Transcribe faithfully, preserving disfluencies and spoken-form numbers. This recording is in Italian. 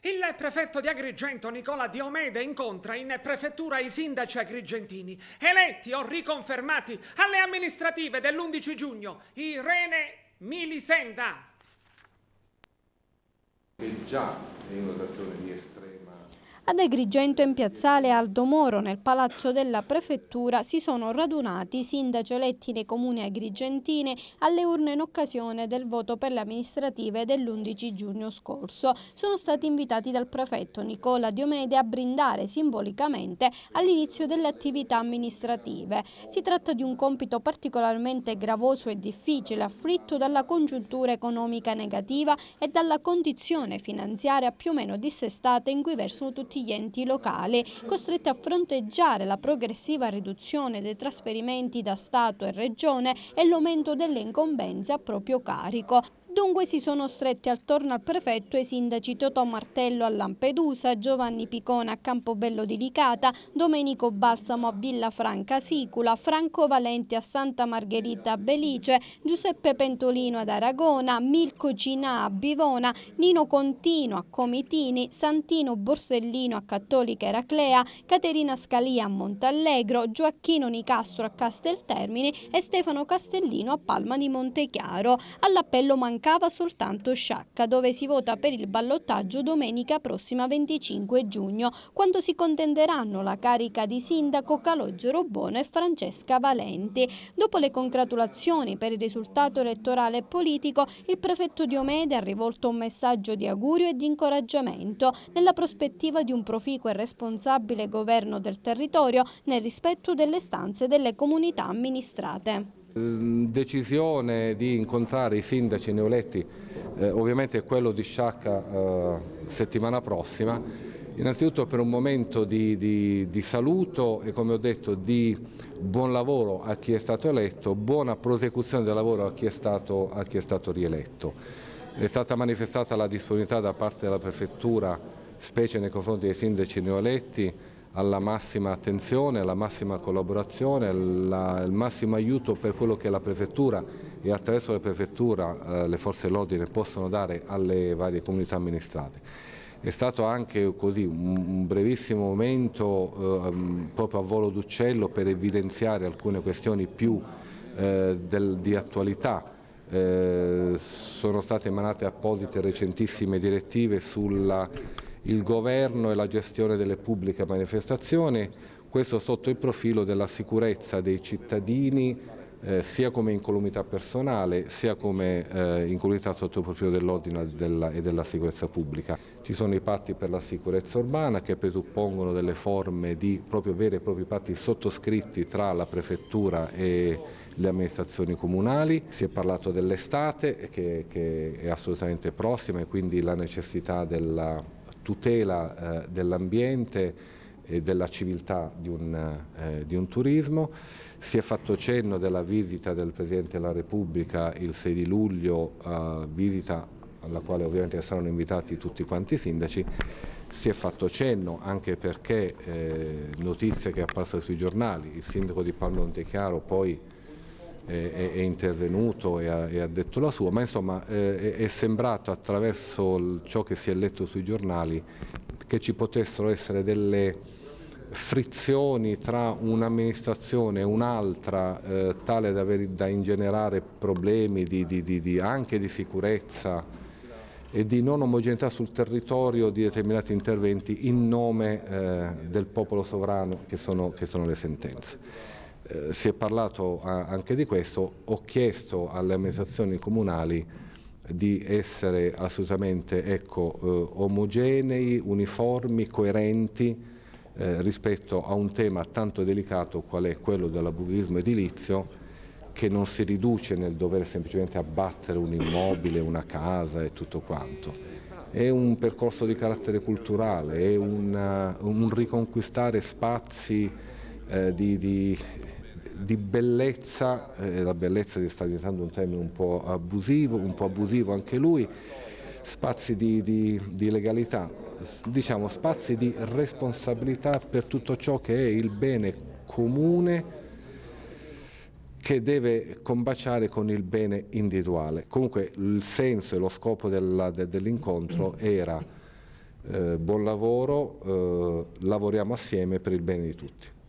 Il prefetto di Agrigento Nicola Diomede incontra in prefettura i sindaci agrigentini, eletti o riconfermati alle amministrative dell'undici giugno. Irene Milisenda. Che già è in una situazione di estrema. Ad Agrigento, in piazzale Aldo Moro, nel palazzo della prefettura, si sono radunati i sindaci eletti nei comuni agrigentini alle urne in occasione del voto per le amministrative dell'undici giugno scorso. Sono stati invitati dal prefetto Nicola Diomede a brindare simbolicamente all'inizio delle attività amministrative. Si tratta di un compito particolarmente gravoso e difficile, afflitto dalla congiuntura economica negativa e dalla condizione finanziaria più o meno dissestata in cui versano tutti gli enti locali, costretti a fronteggiare la progressiva riduzione dei trasferimenti da Stato e Regione e l'aumento delle incombenze a proprio carico. Dunque si sono stretti attorno al prefetto i sindaci Totò Martello a Lampedusa, Giovanni Picona a Campobello di Licata, Domenico Balsamo a Villafranca Sicula, Franco Valenti a Santa Margherita a Belice, Giuseppe Pentolino ad Aragona, Milko Cinà a Bivona, Nino Contino a Comitini, Santino Borsellino a Cattolica Eraclea, Caterina Scalia a Montallegro, Gioacchino Nicastro a Casteltermini e Stefano Castellino a Palma di Montechiaro. All'appello mancava soltanto Sciacca, dove si vota per il ballottaggio domenica prossima venticinque giugno, quando si contenderanno la carica di sindaco Calogero Bono e Francesca Valenti. Dopo le congratulazioni per il risultato elettorale e politico, il prefetto Diomede ha rivolto un messaggio di augurio e di incoraggiamento nella prospettiva di un proficuo e responsabile governo del territorio nel rispetto delle istanze delle comunità amministrate. Decisione di incontrare i sindaci neoeletti, eh, ovviamente è quello di Sciacca eh, settimana prossima, innanzitutto per un momento di, di, di saluto e, come ho detto, di buon lavoro a chi è stato eletto, buona prosecuzione del lavoro a chi è stato, a chi è stato rieletto. È stata manifestata la disponibilità da parte della prefettura, specie nei confronti dei sindaci neoeletti, alla massima attenzione, alla massima collaborazione, al massimo aiuto per quello che la prefettura e attraverso la prefettura eh, le forze dell'ordine possono dare alle varie comunità amministrate. È stato anche così un, un brevissimo momento eh, proprio a volo d'uccello per evidenziare alcune questioni più eh, del, di attualità. Eh, sono state emanate apposite recentissime direttive sulla il governo e la gestione delle pubbliche manifestazioni, questo sotto il profilo della sicurezza dei cittadini, eh, sia come incolumità personale, sia come eh, incolumità sotto il profilo dell'ordine e della sicurezza pubblica. Ci sono i patti per la sicurezza urbana che presuppongono delle forme di proprio veri e propri patti sottoscritti tra la prefettura e le amministrazioni comunali. Si è parlato dell'estate che, che è assolutamente prossima e quindi la necessità della tutela eh, dell'ambiente e della civiltà di un, eh, di un turismo. Si è fatto cenno della visita del Presidente della Repubblica il sei di luglio, eh, visita alla quale ovviamente saranno invitati tutti quanti i sindaci. Si è fatto cenno anche perché eh, notizie che è apparsa sui giornali, il sindaco di Palma Montechiaro poi è intervenuto e ha, e ha detto la sua, ma insomma eh, è sembrato attraverso ciò che si è letto sui giornali che ci potessero essere delle frizioni tra un'amministrazione e un'altra eh, tale da, aver, da ingenerare problemi di, di, di, di, anche di sicurezza e di non omogeneità sul territorio di determinati interventi in nome eh, del popolo sovrano che sono, che sono le sentenze. Eh, si è parlato a, anche di questo, ho chiesto alle amministrazioni comunali di essere assolutamente ecco, eh, omogenei, uniformi, coerenti eh, rispetto a un tema tanto delicato qual è quello dell'abusivismo edilizio, che non si riduce nel dover semplicemente abbattere un immobile, una casa e tutto quanto. È un percorso di carattere culturale, è un, un riconquistare spazi eh, di, di di bellezza, eh, la bellezza sta diventando un termine un po' abusivo, un po' abusivo anche lui, spazi di, di, di legalità, diciamo spazi di responsabilità per tutto ciò che è il bene comune che deve combaciare con il bene individuale. Comunque il senso e lo scopo dell'incontro era Eh, buon lavoro, eh, lavoriamo assieme per il bene di tutti.